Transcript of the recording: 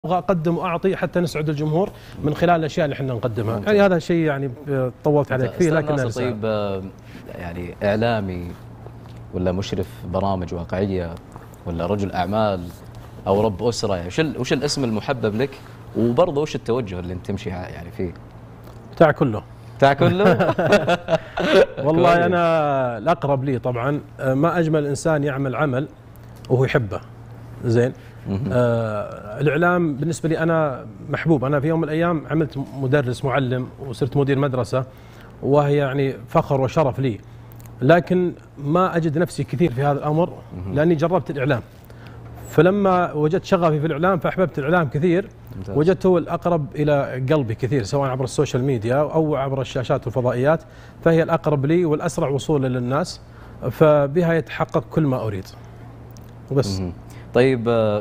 ابغى اقدم واعطي حتى نسعد الجمهور من خلال الاشياء اللي احنا نقدمها، يعني هذا شيء يعني طولت عليك فيه لكن طيب يعني اعلامي ولا مشرف برامج واقعيه ولا رجل اعمال او رب اسره، يعني وش الاسم المحبب لك، وبرضه وش التوجه اللي انت تمشي يعني فيه؟ بتاع كله كله والله انا الاقرب لي طبعا ما اجمل انسان يعمل عمل وهو يحبه. زين. الاعلام بالنسبه لي انا محبوب، انا في يوم من الايام عملت مدرس معلم وصرت مدير مدرسه، وهي يعني فخر وشرف لي، لكن ما اجد نفسي كثير في هذا الامر لاني جربت الاعلام، فلما وجدت شغفي في الاعلام فاحببت الاعلام كثير. ممتاز. وجدته الاقرب الى قلبي كثير، سواء عبر السوشيال ميديا او عبر الشاشات والفضائيات، فهي الاقرب لي والاسرع وصولا للناس، فبها يتحقق كل ما اريد وبس. طيب